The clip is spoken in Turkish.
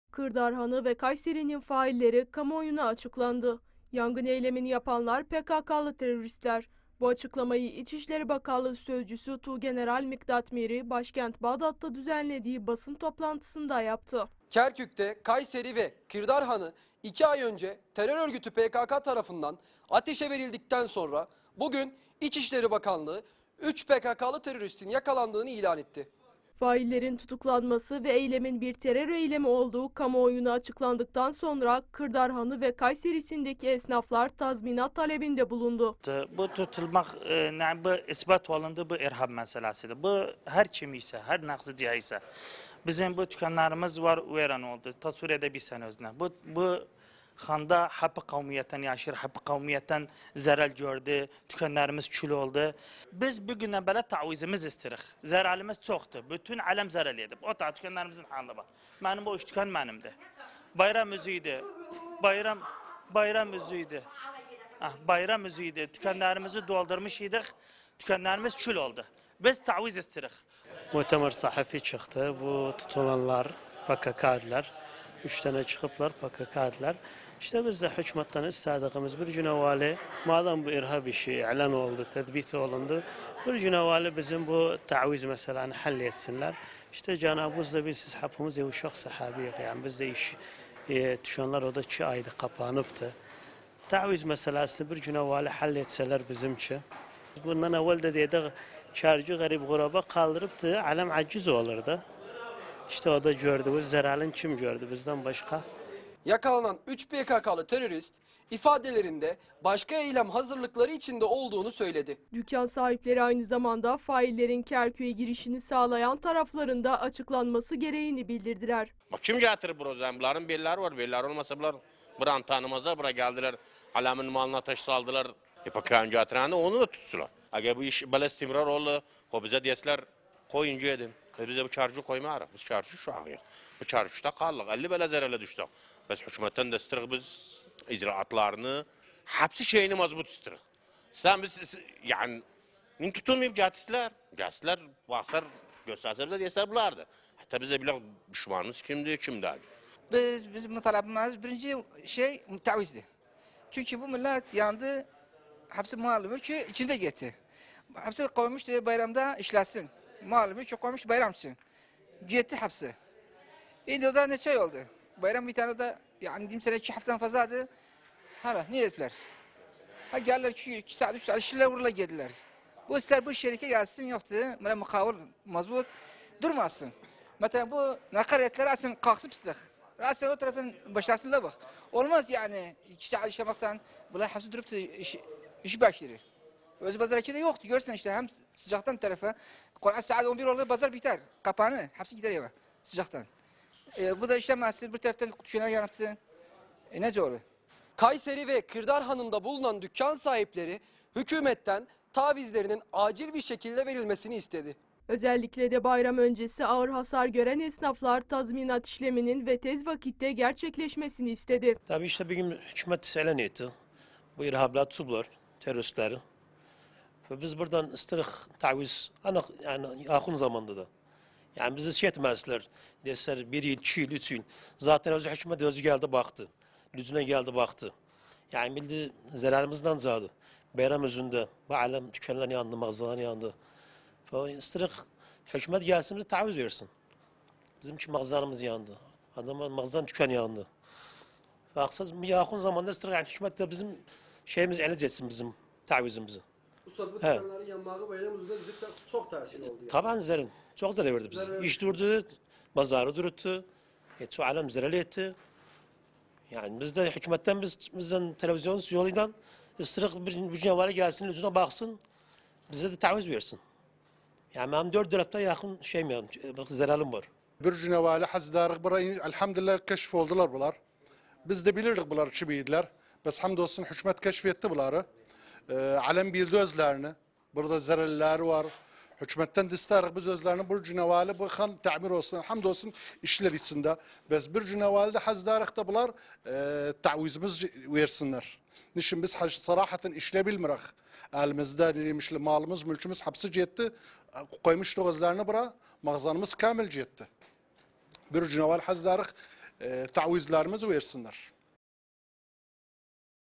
Kırdarhanı ve Kayseri'nin failleri kamuoyuna açıklandı. Yangın eylemini yapanlar PKK'lı teröristler. Bu açıklamayı İçişleri Bakanlığı Sözcüsü Tuğgeneral Miktat Miri, başkent Bağdat'ta düzenlediği basın toplantısında yaptı. Kerkük'te Kayseri ve Kırdarhanı 2 ay önce terör örgütü PKK tarafından ateşe verildikten sonra bugün İçişleri Bakanlığı 3 PKK'lı teröristin yakalandığını ilan etti. Faillerin tutuklanması ve eylemin bir terör eylemi olduğu kamuoyuna açıklandıktan sonra Kırdarhanı ve Kayseri'sindeki esnaflar tazminat talebinde bulundu. Bu tutulmak, bu ispat olundu, bu irhab meselesidir. Bu her kim ise, her naksı diye ise. Bizim bu dükkanlarımız var, veren oldu. Ta Suriye'de bir sene özüne. Bu Xanda hapı kavmiyetten yaşır, hapı kavmiyetten zarar gördü, dükkanlarımız kül oldu. Biz bugüne böyle tavizimiz istirik. Zararımız çoktu. Bütün alem zarar yedi. O da dükkanlarımızın halına bak. Benim bu üç dükkan benimdi. Bayram müziğiydi. Bayram müziğiydi. Bayram müziğiydi. Dükkanlarımızı doldurmuş idik. Dükkanlarımız kül oldu. Biz taviz istirik. Muhtemel sahifi çıktı. Bu tutulanlar PKK'lılar. 3 tane çıkıplar PKK'lılar. İşte biz de hükümetten istediğimiz bir cünevali, madem bu irhab işi ilan oldu, tedbit olundu, bir cünevali bizim bu taviz meseleni halletsinler. İşte Cenab-ı da biz hepimiz uşak sahabiyiz. Yani biz de iş düşenler o da 2 ayda kapanıptı. Taviz meselesini bir cünevali halletseler bizimki. Bundan evvel de dedik, çarcı garip guraba kaldırıptı, alem aciz olurdu. İşte o da gördü, bu zararın kim gördü bizden başka? Yakalanan 3 PKK'lı terörist ifadelerinde başka eylem hazırlıkları içinde olduğunu söyledi. Dükkan sahipleri aynı zamanda faillerin Kerkük'e girişini sağlayan taraflarında açıklanması gereğini bildirdiler. Bak kim getirir bu zaman? Bunların belleri var. Belleri olmasa bunlar buranı tanımazlar. Buraya geldiler. Alamın malına taş saldılar. PKK'nın getirende onu da tutsular. Eğer bu iş böyle istimrar oldu, o bize deseler koyuncu edin. Bize bu çarşı koymayarız. Biz çarşı şu ağıyız. Bu çarşıda kaldık. 50 böyle zararla düştük. Biz hükümetten de istirik biz icraatlarını, hepsi şeyini mazbut istirik. Sen biz yani tutulmayıp gelsinler. Gelsinler, baksar, gösterse bize deseler bulardı. Hatta bize bile düşmanımız kimdi, kimdi. Bizim mutalabımız birinci şey tavizdi. Çünkü bu millet yandı, hepsi malum ki içinde gitti. Hepsi koymuş bayramda işlesin. Malum çok koymuş bayram için. Gitti hepsi. Şimdi o da ne şey oldu? Bayram bir tane de yani diyeyim sana 2 haftadan fazladı. Hala ne ettiler? Ha geldiler 2 saat 3 saat işler vurula geldiler. Bu ister bu şirket gelsin yoktu. Böyle mukavvel mazbut durmasın. Mesela bu nakaretler aslında kalksıp istek. Aslında o taraftan başlasınlar bak. Olmaz yani 2 saat işlemekten bunlar hepsi durup işi başlıyor. Özü pazar de yoktu. Görsen işte hem sıcaktan tarafa. Kur'an saat 11 oldu pazar biter. Kapanı. Hepsi gider eve sıcaktan. Bu da işlemezsin. Bir taraftan düşünen yaptı. Nece olur? Kayseri ve Kırdarhanı'nda bulunan dükkan sahipleri hükümetten tavizlerinin acil bir şekilde verilmesini istedi. Özellikle de bayram öncesi ağır hasar gören esnaflar tazminat işleminin ve tez vakitte gerçekleşmesini istedi. Tabii işte bir gün hükümet ilan etti. Bu irhablar tutublar, teröristleri. Ve biz buradan istirik taviz, yani yakın zamanda da. Yani bizi şey etmezler. Deseler 1 yıl, 2 yıl, 3 yıl. Zaten özü hükümet özü geldi baktı. Lüzüne geldi baktı. Yani bildi zararımızdan zadı. Bayram özünde bu alem dükkanlar yandı, mağazalar yandı. İstirik hükümet gelsin bize taviz versin. Bizimki mağazalarımız yandı. Adamın mağazanın dükkanı yandı. Faksız yakın zamanda istirik yani hükümet de bizim şeyimiz ele etsin bizim tavizimizi. Usta bu dükkanların yanmağı bayram uzunda bize çok tesir oldu. Yani. Taban zarar. Çok zarar verdi bize. İş durdu, pazarı durdu. Şu alem zarar etti. Yani biz de hükümetten bizden televizyon yoluyla istirik bir canavarı gelsin, yüzüne baksın, bize de taviz versin. Yani benim 4 tarafta yakın şeyim yani, zararım var. Bir cünevali hazdarık burayı elhamdülillah keşf oldular bular. Biz de bilirdik bular çibiydiler. Bes hamdolsun hükümet keşfetti buları. Alem bildi özlerini. Burada zararları var. Hükümetten distarik biz özlerini bir cünevali bu kan tamir olsun. Hamdolsun işler içinde. Bes bir cünevali de hazdarık da bular tavizimiz versinler. Nişin biz sarahaten işleyebilmirik. Elimizde neymiş malımız, mülkümüz hapsi cetti. Koymuştuk özlerini bura. Mağazanımız kamil cetti. Bir cüneval hazdarık tavizlerimizi versinler.